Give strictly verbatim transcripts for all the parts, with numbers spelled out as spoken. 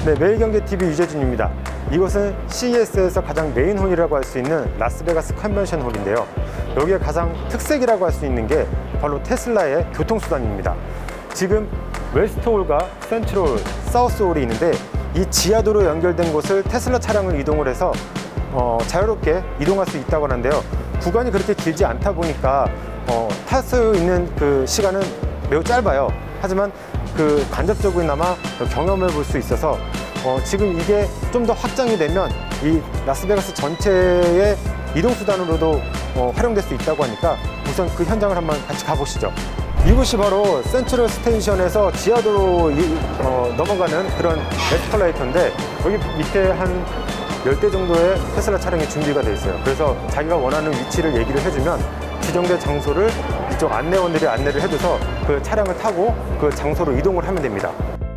네, 매일경제티비 유재준입니다. 이곳은 씨이에스에서 가장 메인 홀이라고 할 수 있는 라스베가스 컨벤션 홀인데요. 여기에 가장 특색이라고 할 수 있는 게 바로 테슬라의 교통수단입니다. 지금 웨스트홀과 센트홀, 사우스홀이 있는데 이 지하도로 연결된 곳을 테슬라 차량을 이동을 해서 어, 자유롭게 이동할 수 있다고 하는데요. 구간이 그렇게 길지 않다 보니까 어, 탈 수 있는 그 시간은 매우 짧아요. 하지만 그 간접적으로나마 경험해 볼 수 있어서 어, 지금 이게 좀 더 확장이 되면 이 라스베가스 전체의 이동수단으로도 어, 활용될 수 있다고 하니까 우선 그 현장을 한번 같이 가보시죠. 이곳이 바로 센트럴 스테이션에서 지하도로 이, 어, 넘어가는 그런 에스컬레이터인데 여기 밑에 한 열 대 정도의 테슬라 차량이 준비가 되어 있어요. 그래서 자기가 원하는 위치를 얘기를 해주면 지정된 장소를 이쪽 안내원들이 안내를 해줘서 그 차량을 타고 그 장소로 이동을 하면 됩니다.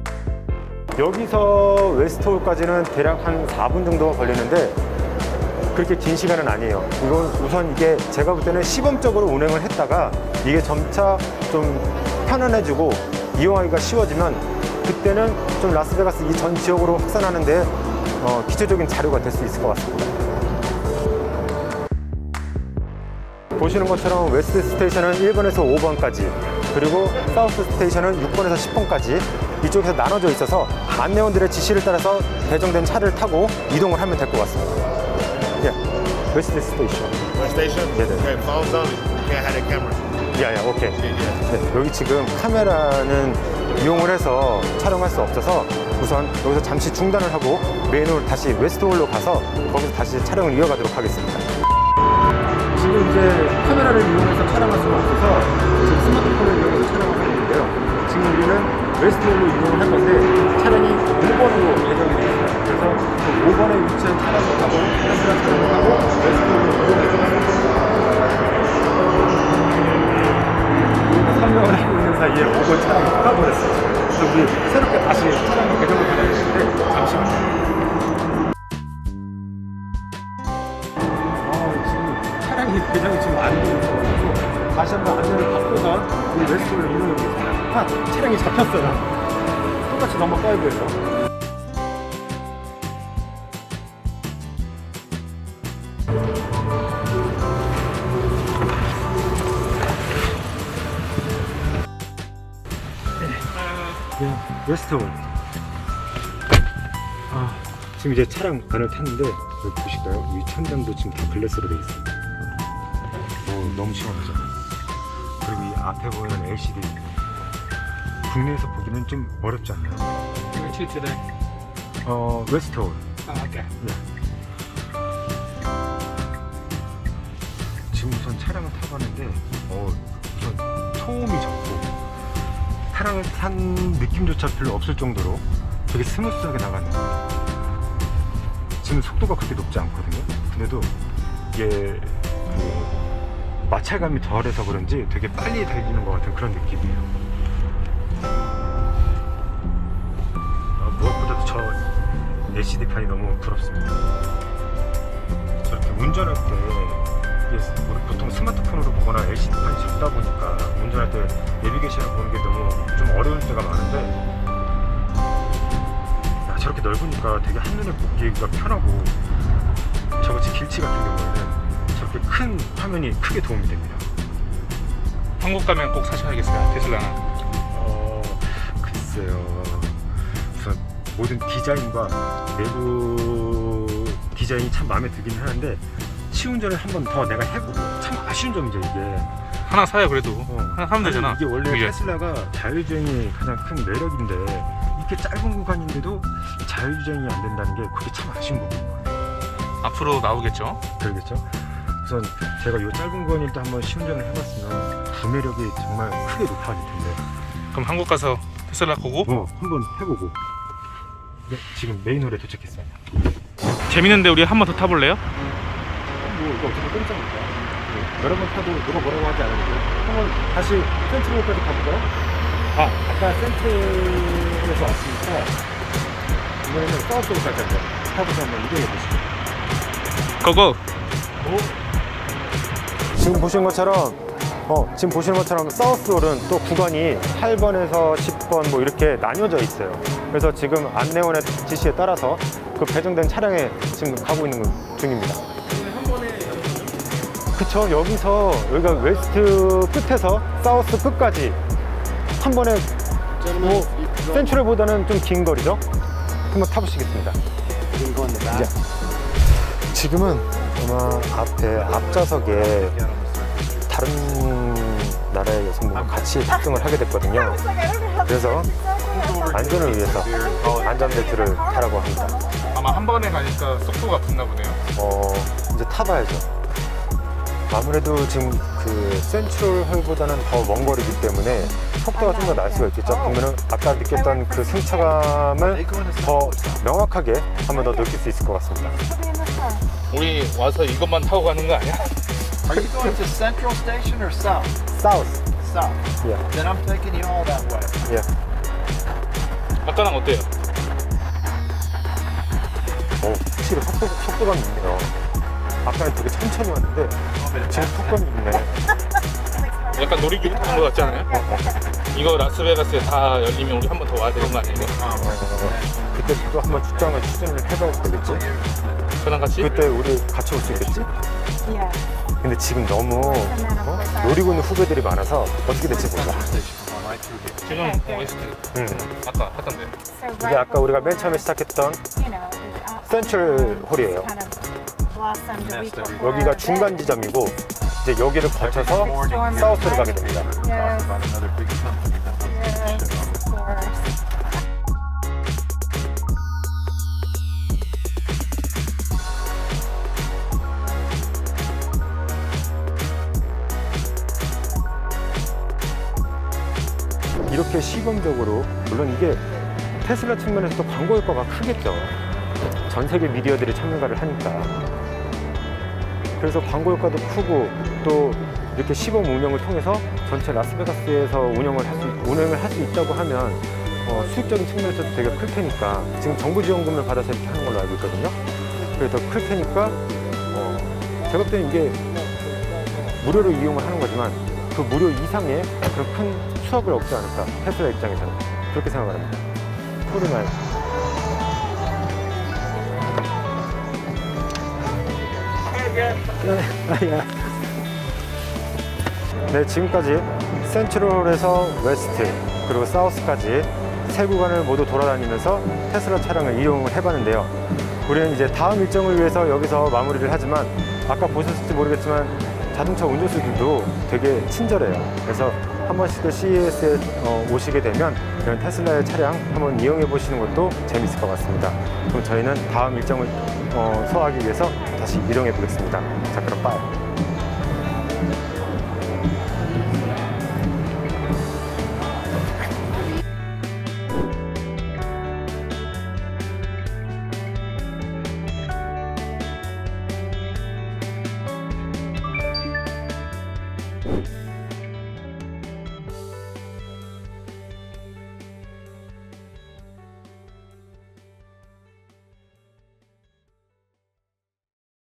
여기서 웨스트홀까지는 대략 한 사 분 정도 걸리는데 그렇게 긴 시간은 아니에요. 이건 우선 이게 제가 볼 때는 시범적으로 운행을 했다가 이게 점차 좀 편안해지고 이용하기가 쉬워지면 그때는 좀 라스베가스 이 전 지역으로 확산하는데 어, 기초적인 자료가 될 수 있을 것 같습니다. 보시는 것처럼 웨스트 스테이션은 일 번에서 오 번까지, 그리고 사우스 스테이션은 육 번에서 십 번까지 이쪽에서 나눠져 있어서 안내원들의 지시를 따라서 배정된 차를 타고 이동을 하면 될 것 같습니다. 예, 웨스트 스테이션. 스테이션? 네네. Okay, phone's on. You can't have the camera. 야야, 오케이. 네, 여기 지금 카메라는 이용을 해서 촬영할 수 없어서 우선 여기서 잠시 중단을 하고 메인홀 다시 웨스트홀로 가서 거기서 다시 촬영을 이어가도록 하겠습니다. 지금 이제 카메라를 이용해서 촬영할 수가 없어서 지금 스마트폰을 이용해서 촬영을 하고 있는데요. 지금 우리는 웨스트홀로 이동을 할 건데 차량이 오 번으로 배정이 되어 있어요. 그래서 그 오 번에 위치한 차량을 타고 테슬라 차량을 타고 웨스트홀로 이동을 해서 설명을 하고 있는 사이에 오 번 차량이 떠버렸어요. 그래서 우리 새롭게 다시 차량을 배정을 해야 되는데 잠시만요. 차량이 배정이 지금 안 되는 거라서 다시 한번 안내를 받고서 우리 웨스트홀로 이동해 보겠습니다. 아, 차량이 잡혔어요. 똑같이 넘어가야 돼서. 네, 웨스트홀. 아, 지금 이제 차량 안을 탔는데 여기 보실까요? 이 천장도 지금 다 글래스로 되어 있습니다. 오, 너무 시원하죠. 그리고 이 앞에 보이는 엘시디 국내에서 보기는 좀 어렵지 않나요? 어, 웨스트홀. 아, 오케이. 네. 지금 우선 차량을 타봤는데 어, 우선 소음이 적고 차량을 탄 느낌조차 별로 없을 정도로 되게 스무스하게 나가는 거예요. 지금 속도가 그렇게 높지 않거든요. 근데도 이게 그 마찰감이 덜해서 그런지 되게 빨리 달리는 것 같은 그런 느낌이에요. 어, 무엇보다도 저 엘시디판이 너무 부럽습니다. 저렇게 운전할 때 이게 우리 보통 스마트폰으로 보거나 엘시디판이 적다 보니까 운전할 때 내비게이션을 보는 게 너무 좀 어려울 때가 많은데 야, 저렇게 넓으니까 되게 한눈에 보기가 편하고 저같이 길치 같은 경우에는 저렇게 큰 화면이 크게 도움이 됩니다. 한국 가면 꼭 사셔야겠어요, 테슬라는. 어, 글쎄요. 우선 모든 디자인과 내부 디자인이 참 마음에 들긴 하는데 시운전을 한 번 더 내가 해보고 참 아쉬운 점이죠 이게. 하나 사요 그래도. 어. 하나 사면 되잖아. 이게 원래 이게. 테슬라가 자율주행이 가장 큰 매력인데 이렇게 짧은 구간인데도 자율주행이 안 된다는 게 그게 참 아쉬운 부분인 것 같아요. 앞으로 나오겠죠? 그러겠죠. 우선 제가 이 짧은 구간일 때 한번 시운전을 해봤으면 구매력이 정말 크게 높아질 텐데. 그럼 한국 가서 테슬라 보고 어, 한번 해보고. 네, 지금 메인홀에 도착했어요. 재밌는데 우리 한 번 더 타볼래요? 뭐 이거 어차피 공짜니까 네, 여러 번 타도 누가 뭐라고 하지 않으니까 한번 다시 센트럴까지 가볼까요? 아, 아까 센트에서 왔으니까 이번에는 사우스홀까지 한번 타고서 한번 이동해 보시죠. 고고! 지금 보시는 것처럼 어, 지금 보시는 것처럼 사우스홀은 또 구간이 팔 번에서 십 번 뭐 이렇게 나뉘어져 있어요. 그래서 지금 안내원의 지시에 따라서 그 배정된 차량에 지금 가고 있는 중입니다. 그쵸, 여기서 여기가 웨스트 끝에서 사우스 끝까지 한 번에 뭐 센츄럴보다는 좀 긴 거리죠. 한번 타보시겠습니다. 이제 지금은 아마 앞에 앞좌석에 다른 나라의 여성분과 같이 탑승을 하게 됐거든요. 그래서 안전을 위해서 안전벨트를 타라고 합니다. 아마 한 번에 가니까 속도가 붙나 보네요. 어, 이제 타봐야죠. 아무래도 지금 그 센트럴 홀보다는 더 먼 거리이기 때문에 속도가 좀 더 날 수가 있겠죠. 그러면 아까 느꼈던 그 승차감을 더 명확하게 한 번 더 느낄 수 있을 것 같습니다. 우리 와서 이것만 타고 가는 거 아니야? Are you going to Central Station or South? 사우스. South. Yeah. Then I'm taking you all that way. 예. 아까랑 어때요? 오, 확실히 속도, 속도감이 있네요. 아까는 되게 천천히 왔는데 지금 속도감이 있네. 약간 놀이기구 타는 거 같지 않아요? 이거 라스베가스에 다 열리면 우리 한 번 더 와야 되는 거 아니에요? 어, 그때 또 한번 출장을 추진을 해봐야 되겠지? 저랑 같이? 그때 우리 같이 올 수 있겠지? 근데 지금 너무 어? 노리고 있는 후배들이 많아서 어떻게 될지 몰라. 지금 웨스트. 음. 아까 했던데. 이게 아까 우리가 맨 처음에 시작했던 센트럴 홀이에요. 여기가 중간 지점이고 이제 여기를 거쳐서 사우스로 가게 됩니다. About another big company that was 이렇게 시범적으로, 물론 이게 테슬라 측면에서도 광고 효과가 크겠죠. 전 세계 미디어들이 참가를 하니까. 그래서 광고 효과도 크고 또 이렇게 시범 운영을 통해서 전체 라스베가스에서 운영을 할 수, 운영을 할 수 있다고 하면 어, 수익적인 측면에서도 되게 클 테니까, 지금 정부 지원금을 받아서 이렇게 하는 걸로 알고 있거든요. 그래서 더 클 테니까 어, 제가 볼 때는 이게 무료로 이용을 하는 거지만 그 무료 이상의 그런 큰 수확을 얻지 않을까, 테슬라 입장에서는 그렇게 생각을 합니다. 소리만. 네, 지금까지 센트럴에서 웨스트 그리고 사우스까지 세 구간을 모두 돌아다니면서 테슬라 차량을 이용을 해봤는데요. 우리는 이제 다음 일정을 위해서 여기서 마무리를 하지만, 아까 보셨을지 모르겠지만 자동차 운전수들도 되게 친절해요. 그래서 한 번씩 더 씨이에스에 어, 오시게 되면 이런 테슬라의 차량 한번 이용해 보시는 것도 재밌을 것 같습니다. 그럼 저희는 다음 일정을 어, 소화하기 위해서 다시 이동해 보겠습니다. 자, 그럼 빠이.